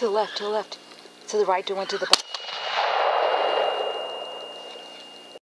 To the left, to the left. To the right, to went to the back.